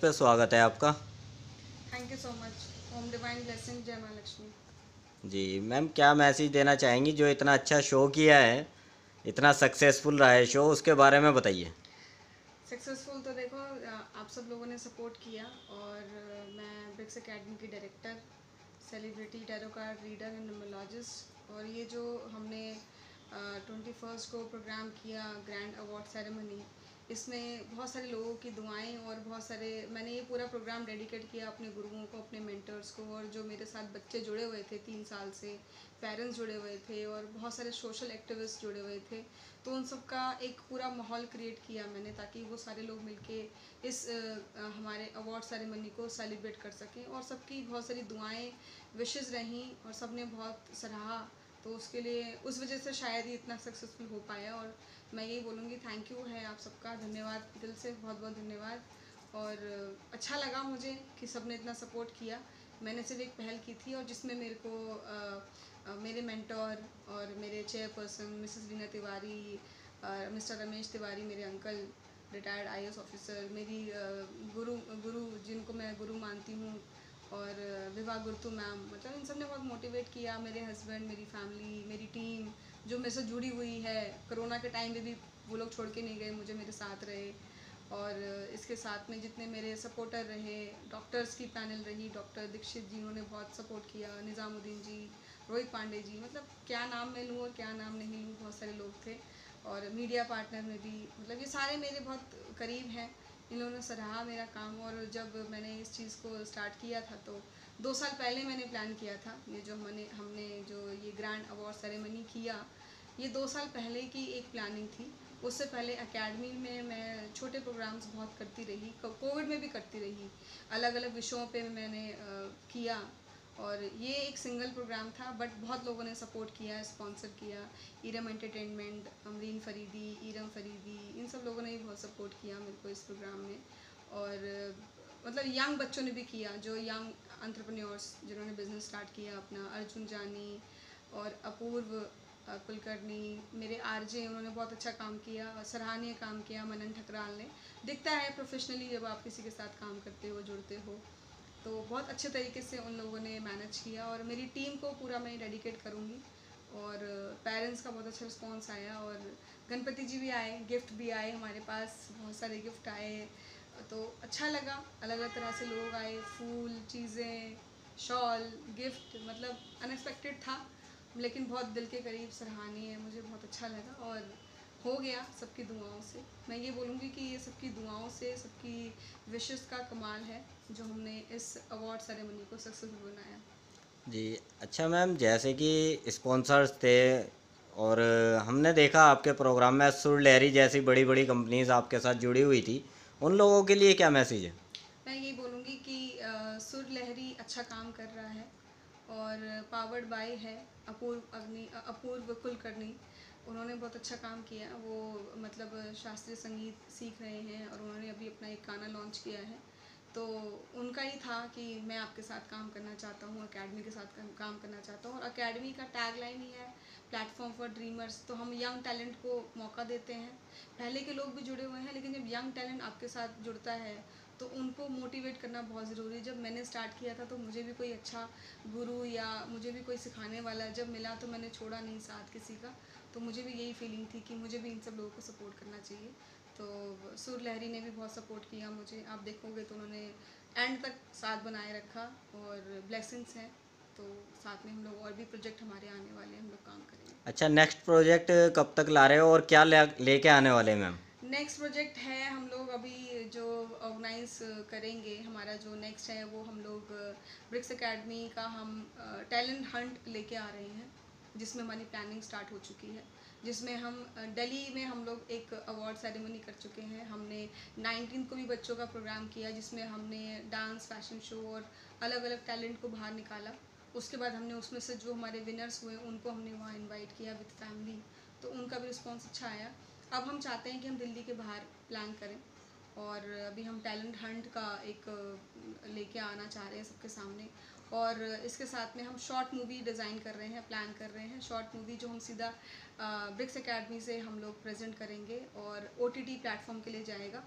पे स्वागत है आपका। Thank you so much. Home divine blessing, Jai Maa Lakshmi. जी मैम, क्या मैसेज देना चाहेंगी जो इतना अच्छा शो किया है, इतना सक्सेसफुल रहा है शो, उसके बारे में बताइए। सक्सेसफुल तो देखो, आप सब लोगों ने सपोर्ट किया और मैं ब्रिक्स एकेडमी की director, celebrity tarot card reader and numerologist. और ये जो हमने 21 को प्रोग्राम किया ग्रैंड अवार्ड सेरेमनी, इसमें बहुत सारे लोगों की दुआएं और बहुत सारे, मैंने ये पूरा प्रोग्राम डेडिकेट किया अपने गुरुओं को, अपने मेंटर्स को, और जो मेरे साथ बच्चे जुड़े हुए थे 3 साल से, पेरेंट्स जुड़े हुए थे और बहुत सारे सोशल एक्टिविस्ट जुड़े हुए थे। तो उन सब का एक पूरा माहौल क्रिएट किया मैंने, ताकि वो सारे लोग मिलके इस हमारे अवार्ड सेरेमनी को सेलिब्रेट कर सकें। और सबकी बहुत सारी दुआएं, विशेस रहीं और सब ने बहुत सराहा। तो उसके लिए, उस वजह से शायद ये इतना सक्सेसफुल हो पाया। और मैं यही बोलूँगी, थैंक यू है आप सबका, धन्यवाद दिल से, बहुत बहुत धन्यवाद। और अच्छा लगा मुझे कि सब ने इतना सपोर्ट किया। मैंने सिर्फ एक पहल की थी और जिसमें मेरे को मेरे मेंटोर और मेरे chairperson Mrs Reena Tiwari, mister Ramesh Tiwari, मेरे अंकल रिटायर्ड आईएएस ऑफिसर, मेरी गुरु गुरु जिनको मैं गुरु मानती हूँ, और विवाह गुरुतु मैम, मतलब इन सब ने बहुत मोटिवेट किया। मेरे हस्बैंड, मेरी फैमिली, मेरी टीम जो मेरे से जुड़ी हुई है, कोरोना के टाइम पे भी वो लोग छोड़ के नहीं गए मुझे, मेरे साथ रहे। और इसके साथ में जितने मेरे सपोर्टर रहे, डॉक्टर्स की पैनल रही, डॉक्टर दीक्षित जी, उन्होंने बहुत सपोर्ट किया, निज़ामुद्दीन जी, रोहित पांडे जी, मतलब क्या नाम मैं लूँ और क्या नाम नहीं लूँ, बहुत सारे लोग थे। और मीडिया पार्टनर में भी, मतलब ये सारे मेरे बहुत करीब हैं। इन लोगों ने सराहा मेरा काम। और जब मैंने इस चीज़ को स्टार्ट किया था तो 2 साल पहले मैंने प्लान किया था। ये जो हमने जो ये ग्रैंड अवार्ड सेरेमनी किया, ये 2 साल पहले की एक प्लानिंग थी। उससे पहले एकेडमी में मैं छोटे प्रोग्राम्स बहुत करती रही, कोविड में भी करती रही, अलग अलग विषयों पे मैंने किया। और ये एक सिंगल प्रोग्राम था, बट बहुत लोगों ने सपोर्ट किया, स्पॉन्सर किया। ईरम एंटरटेनमेंट, अमरीन फरीदी, ईरम फरीदी, इन सब लोगों ने भी बहुत सपोर्ट किया मेरे को इस प्रोग्राम में। और मतलब यंग बच्चों ने भी किया, जो यंग एंटरप्रेन्योर्स जिन्होंने बिजनेस स्टार्ट किया अपना, अर्जुन जानी और अपूर्व कुलकर्णी, मेरे आरजे, उन्होंने बहुत अच्छा काम किया, सराहनीय काम किया। मनन ठकराल ने, दिखता है प्रोफेशनली जब आप किसी के साथ काम करते हो, जुड़ते हो, तो बहुत अच्छे तरीके से उन लोगों ने मैनेज किया। और मेरी टीम को पूरा मैं डेडिकेट करूँगी। और पेरेंट्स का बहुत अच्छा रिस्पॉन्स आया, और गणपति जी भी आए, गिफ्ट भी आए हमारे पास, बहुत सारे गिफ्ट आए। तो अच्छा लगा, अलग अलग तरह से लोग आए, फूल, चीज़ें, शॉल, गिफ्ट, मतलब अनएक्सपेक्टेड था, लेकिन बहुत दिल के करीब, सराहनीय है, मुझे बहुत अच्छा लगा। और हो गया सबकी दुआओं से। मैं ये बोलूँगी कि ये सबकी दुआओं से, सबकी विशेस का कमाल है जो हमने इस अवार्ड सेरेमनी को सक्सेसफुल बनाया। जी अच्छा मैम, जैसे कि स्पॉन्सर्स थे और हमने देखा आपके प्रोग्राम में सुर लहरी जैसी बड़ी बड़ी कंपनीज आपके साथ जुड़ी हुई थी, उन लोगों के लिए क्या मैसेज है? मैं ये बोलूँगी कि सुर लहरी अच्छा काम कर रहा है, और पावर्ड बाय है अपूर्व कुलकर्णी। उन्होंने बहुत अच्छा काम किया। वो मतलब शास्त्रीय संगीत सीख रहे हैं और उन्होंने अभी अपना एक गाना लॉन्च किया है। तो उनका ही था कि मैं आपके साथ काम करना चाहता हूँ, एकेडमी के साथ काम करना चाहता हूँ। और एकेडमी का टैगलाइन ही है प्लेटफॉर्म फॉर ड्रीमर्स। तो हम यंग टैलेंट को मौका देते हैं। पहले के लोग भी जुड़े हुए हैं, लेकिन जब यंग टैलेंट आपके साथ जुड़ता है तो उनको मोटिवेट करना बहुत ज़रूरी है। जब मैंने स्टार्ट किया था तो मुझे भी कोई अच्छा गुरु या मुझे भी कोई सिखाने वाला जब मिला तो मैंने छोड़ा नहीं साथ किसी का। तो मुझे भी यही फीलिंग थी कि मुझे भी इन सब लोगों को सपोर्ट करना चाहिए। तो सुर लहरी ने भी बहुत सपोर्ट किया मुझे, आप देखोगे तो उन्होंने एंड तक साथ बनाए रखा। और ब्लेसिंग्स हैं। तो साथ में हम लोग और भी प्रोजेक्ट हमारे आने वाले हैं, हम लोग काम करेंगे। अच्छा, नेक्स्ट प्रोजेक्ट कब तक ला रहे हो और क्या लेके आने वाले हैं मैम? नेक्स्ट प्रोजेक्ट है, हम लोग अभी जो ऑर्गेनाइज करेंगे, हमारा जो नेक्स्ट है वो हम लोग ब्रिक्स एकेडमी का हम टैलेंट हंट लेके आ रहे हैं, जिसमें हमारी प्लानिंग स्टार्ट हो चुकी है। जिसमें हम दिल्ली में हम लोग एक अवार्ड सेरेमनी कर चुके हैं। हमने 19 को भी बच्चों का प्रोग्राम किया, जिसमें हमने डांस, फैशन शो और अलग अलग टैलेंट को बाहर निकाला। उसके बाद हमने उसमें से जो हमारे विनर्स हुए उनको हमने वहाँ इनवाइट किया विद फैमिली। तो उनका भी रिस्पॉन्स अच्छा आया। अब हम चाहते हैं कि हम दिल्ली के बाहर प्लान करें। और अभी हम टैलेंट हंट का एक लेके आना चाह रहे हैं सबके सामने। और इसके साथ में हम शॉर्ट मूवी डिज़ाइन कर रहे हैं, प्लान कर रहे हैं, शॉर्ट मूवी जो हम सीधा ब्रिक्स एकेडमी से हम लोग प्रेजेंट करेंगे और OTT प्लेटफॉर्म के लिए जाएगा।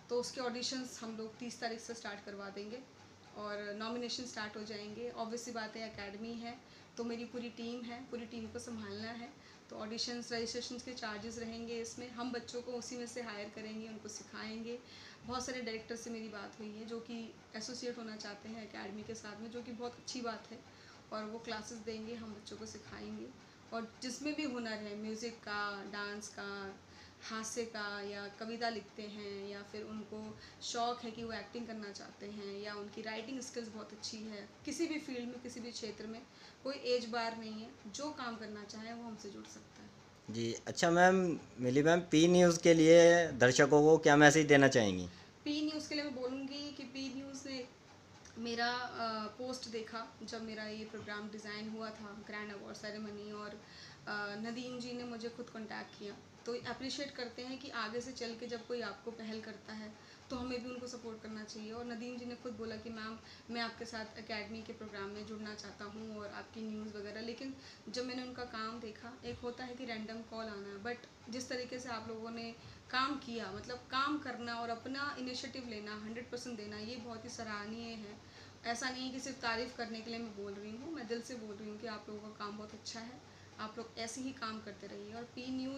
तो उसके ऑडिशंस हम लोग 30 तारीख से स्टार्ट करवा देंगे और नॉमिनेशन स्टार्ट हो जाएंगे। ऑब्वियस सी बात है, एकेडमी है तो मेरी पूरी टीम है, पूरी टीम को संभालना है। तो ऑडिशंस रजिस्ट्रेशन के चार्जेस रहेंगे इसमें, हम बच्चों को उसी में से हायर करेंगे, उनको सिखाएंगे। बहुत सारे डायरेक्टर से मेरी बात हुई है जो कि एसोसिएट होना चाहते हैं एकेडमी के साथ में, जो कि बहुत अच्छी बात है। और वो क्लासेस देंगे, हम बच्चों को सिखाएंगे। और जिसमें भी हुनर है, म्यूज़िक का, डांस का, हास्य का, या कविता लिखते हैं, या फिर उनको शौक़ है कि वो एक्टिंग करना चाहते हैं, या उनकी राइटिंग स्किल्स बहुत अच्छी है, किसी भी फील्ड में, किसी भी क्षेत्र में कोई एज बार नहीं है। जो काम करना चाहे वो हमसे जुड़ सकता है। जी, अच्छा ma'am, Mili ma'am, P news के लिए दर्शकों को क्या मैसेज देना चाहेंगी? पी न्यूज़ के लिए मैं बोलूँगी कि पी न्यूज़ ने मेरा पोस्ट देखा जब मेरा ये प्रोग्राम डिज़ाइन हुआ था, ग्रैंड अवार्ड सेरेमनी, और नदीम जी ने मुझे खुद कांटेक्ट किया। तो अप्रिशिएट करते हैं कि आगे से चल के जब कोई आपको पहल करता है तो हमें भी उनको सपोर्ट करना चाहिए। और नदीम जी ने खुद बोला कि मैम, मैं आपके साथ एकेडमी के प्रोग्राम में जुड़ना चाहता हूँ और आपकी न्यूज़ वगैरह। लेकिन जब मैंने उनका काम देखा, एक होता है कि रैंडम कॉल आना, बट जिस तरीके से आप लोगों ने काम किया, मतलब काम करना और अपना इनिशिएटिव लेना, 100% देना, ये बहुत ही सराहनीय है। ऐसा नहीं है कि सिर्फ तारीफ़ करने के लिए मैं बोल रही हूँ, मैं दिल से बोल रही हूँ कि आप लोगों का काम बहुत अच्छा है। आप लोग ऐसे ही काम करते रहिए। और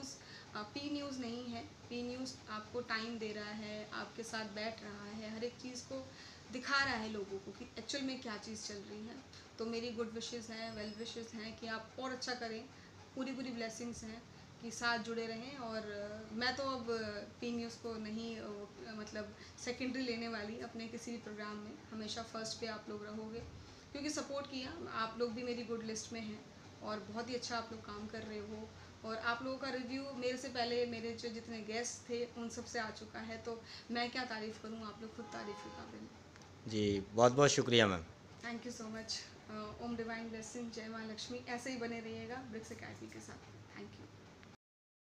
पी न्यूज़ नहीं है, पी न्यूज़ आपको टाइम दे रहा है, आपके साथ बैठ रहा है, हर एक चीज़ को दिखा रहा है लोगों को कि एक्चुअल में क्या चीज़ चल रही है। तो मेरी गुड विशेज़ हैं, वेल विशेज़ हैं कि आप और अच्छा करें, पूरी पूरी ब्लेसिंग्स हैं कि साथ जुड़े रहें। और मैं तो अब पी न्यूज़ को नहीं मतलब सेकेंडरी लेने वाली अपने किसी भी प्रोग्राम में। हमेशा फर्स्ट पे आप लोग रहोगे, क्योंकि सपोर्ट किया, आप लोग भी मेरी गुड लिस्ट में हैं और बहुत ही अच्छा आप लोग काम कर रहे हो। और आप लोगों का रिव्यू मेरे से पहले मेरे जो जितने गेस्ट थे उन सब से आ चुका है, तो मैं क्या तारीफ़ करूँ, आप लोग खुद तारीफ़ के काबिल हैं। जी, बहुत बहुत शुक्रिया ma'am. Thank you so much. Om divine blessing, Jai Maa Lakshmi, ऐसे ही बने रहिएगा ब्रिक्स अकेडमी के साथ। Thank you.